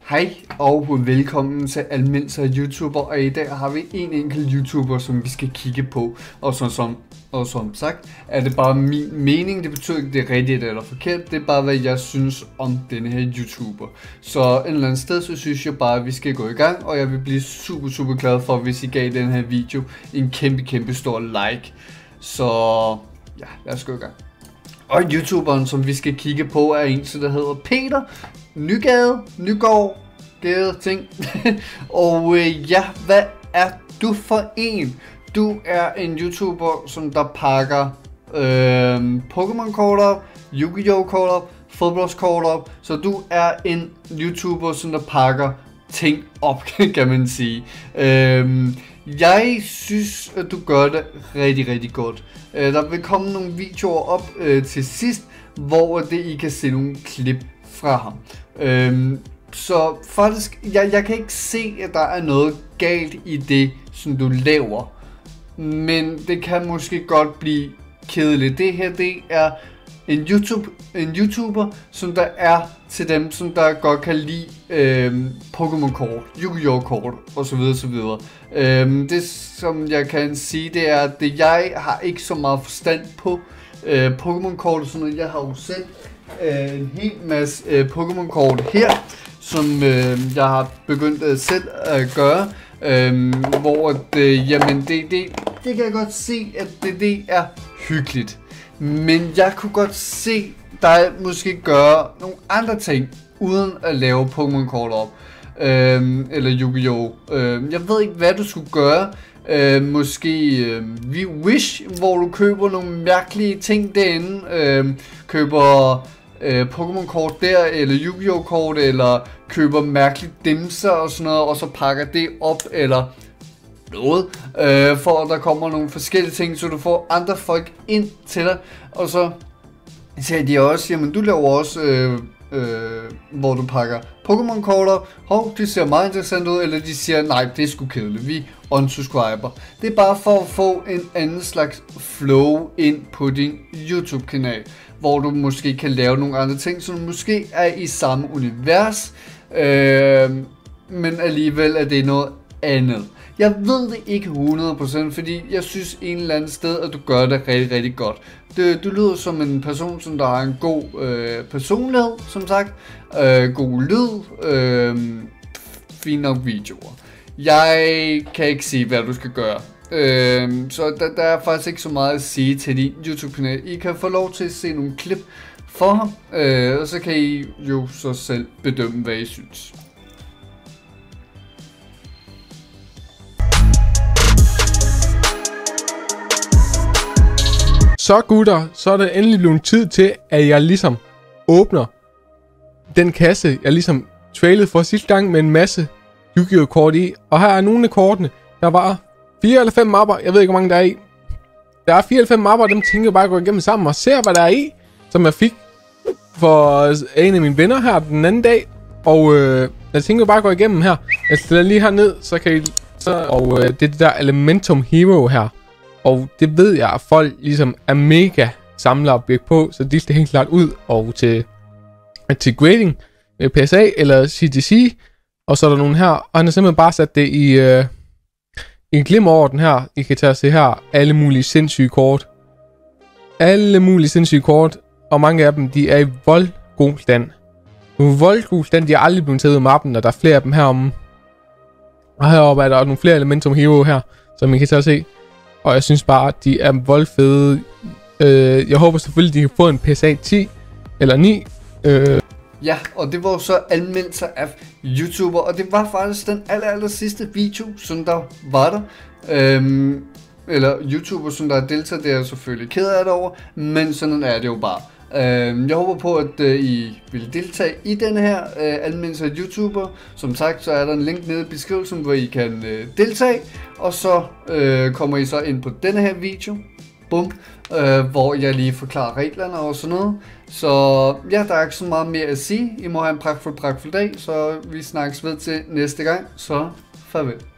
Hej og velkommen til Anmeldelse af YouTuber, og i dag har vi en enkelt YouTuber, som vi skal kigge på, og som sagt er det bare min mening. Det betyder ikke, det er rigtigt eller forkert, det er bare hvad jeg synes om denne her YouTuber. Så en eller anden sted, så synes jeg bare, at vi skal gå i gang, og jeg vil blive super glad for, hvis I gav den her video en kæmpe stor like. Så ja, lad os gå i gang. Og YouTuberen, som vi skal kigge på, er en, der hedder Peter Nygaard, ting. Og ja, hvad er du for en? Du er en YouTuber, som der pakker Pokémon-kort op, Yu-Gi-Oh-kort op, fodboldskort op. Så du er en YouTuber, som der pakker ting op, kan man sige. Jeg synes, at du gør det rigtig godt. Der vil komme nogle videoer op til sidst, hvor I kan se nogle klip fra ham. Så faktisk, jeg kan ikke se, at der er noget galt i det, som du laver. Men det kan måske godt blive kedeligt. Det her, det er en YouTuber, som der er til dem, som der godt kan lide Pokémon-kort, Yu-Gi-Oh! Kort osv. Det som jeg kan sige, det er, at jeg har ikke så meget forstand på Pokémon-kort og sådan noget. Jeg har jo selv en hel masse Pokémon-kort her, som jeg har begyndt selv at gøre, hvor jamen det kan jeg godt se, at det er hyggeligt. Men jeg kunne godt se dig måske gøre nogle andre ting, uden at lave Pokémon-kort op, eller Yu-Gi-Oh! Jeg ved ikke, hvad du skulle gøre. Måske Wish, hvor du køber nogle mærkelige ting derinde, køber Pokémon-kort der, eller Yu-Gi-Oh! Kort, eller køber mærkelige dimser og sådan noget, og så pakker det op, eller noget, for at der kommer nogle forskellige ting, så du får andre folk ind til dig. Og så siger de også, jamen du laver også hvor du pakker Pokémon-korter. Hov, det ser meget interessant ud. Eller de siger, nej, det er sgu kedeligt, vi unsubscriber. Det er bare for at få en anden slags flow ind på din YouTube-kanal, hvor du måske kan lave nogle andre ting, som måske er i samme univers, men alligevel er det noget andet. Jeg ved det ikke 100%, fordi jeg synes en eller anden sted, at du gør det rigtig godt. Du lyder som en person, som der har en god personlighed, som sagt. God lyd. Fine nok videoer. Jeg kan ikke sige, hvad du skal gøre. Så der er faktisk ikke så meget at sige til din YouTube-kanal. I kan få lov til at se nogle klip for ham, og så kan I jo så selv bedømme, hvad I synes. Så gutter, så er det endelig blevet tid til, at jeg ligesom åbner den kasse, jeg ligesom trailede for sidste gang med en masse Yu-Gi-Oh! Kort i. Og her er nogle af kortene, der var 4 eller 5 mapper, jeg ved ikke hvor mange der er i. Der er 4 eller 5 mapper, dem tænker jeg bare at gå igennem sammen og se hvad der er i, som jeg fik for en af mine venner her den anden dag. Og jeg tænker bare at gå igennem her. Jeg stiller lige herned, så kan I og det er det der Elementum Hero her. Og det ved jeg, at folk ligesom er mega samlerobjekt på, så de skal helt klart ud og til grading med PSA eller CTC. Og så er der nogle her, og han har simpelthen bare sat det i en glimmerorden her. I kan tage og se her, alle mulige sindssyge kort. Alle mulige sindssyge kort, og mange af dem, de er i voldgod stand. Voldgod stand, de er aldrig blevet taget ud af mappen, og der er flere af dem heromme. Og heroppe er der nogle flere Elementum Hero her, som I kan tage og se. Og jeg synes bare, at de er voldfede. Jeg håber selvfølgelig, de kan få en PSA 10 eller 9. Ja, og det var så anmeldelser af YouTuber, og det var faktisk den aller sidste video, som der var der. Eller YouTuber, som der er deltaget, det er jeg selvfølgelig ked af det over, men sådan er det jo bare. Jeg håber på, at I vil deltage i denne her anmeldelse af YouTuber. Som sagt, så er der en link nede i beskrivelsen, hvor I kan deltage. Og så kommer I så ind på denne her video. Bum. Hvor jeg lige forklarer reglerne og sådan noget. Så ja, der er ikke så meget mere at sige. I må have en pragtfuld dag, så vi snakkes ved til næste gang. Så farvel.